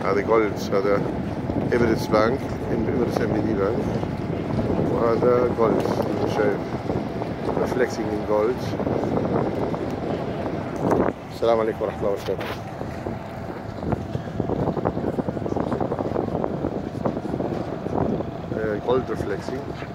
هذا جولد، هذا إميريتس بانك، إميريتس MBD بانك، وهذا جولد شايف reflecting in gold. السلام عليكم ورحمة الله وبركاته. Gold reflecting.